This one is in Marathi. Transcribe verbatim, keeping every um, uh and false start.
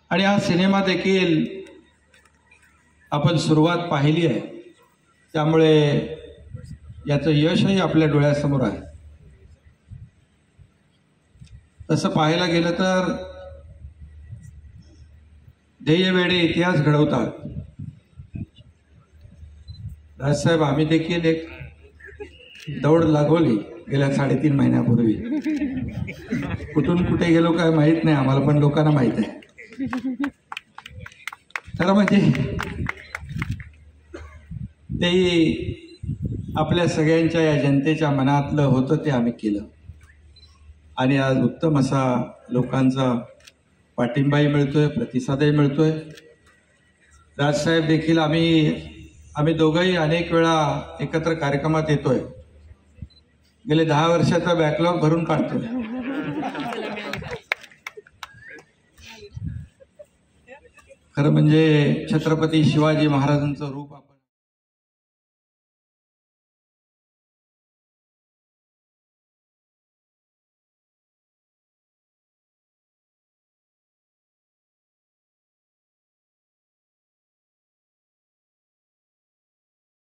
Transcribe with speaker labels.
Speaker 1: आणि हा सिनेमा देखील आपण सुरुवात पाहिली आहे, त्यामुळे याचं यशही आपल्या डोळ्यासमोर आहे. तसं पाहायला गेलं तर ध्येयवेडे इतिहास घडवतात. राजसाहेब, आम्ही देखील एक दौड लागवली गेल्या साडेतीन महिन्यापूर्वी. कुठून कुठे गेलो काय माहित नाही आम्हाला, पण लोकांना माहित आहे. खरं म्हणजे ते आपल्या सगळ्यांच्या या जनतेच्या मनातलं होतं ते आम्ही केलं आणि आज उत्तम असा लोकांचा पाठिंबाही मिळतोय, प्रतिसादही मिळतोय. राजसाहेब देखील आम्ही आम्ही दोघंही अनेक वेळा एकत्र कार्यक्रमात येतोय. गेले दहा वर्षाचा बॅकलॉग भरून काढतोय. खरं म्हणजे छत्रपती शिवाजी महाराजांचं रूप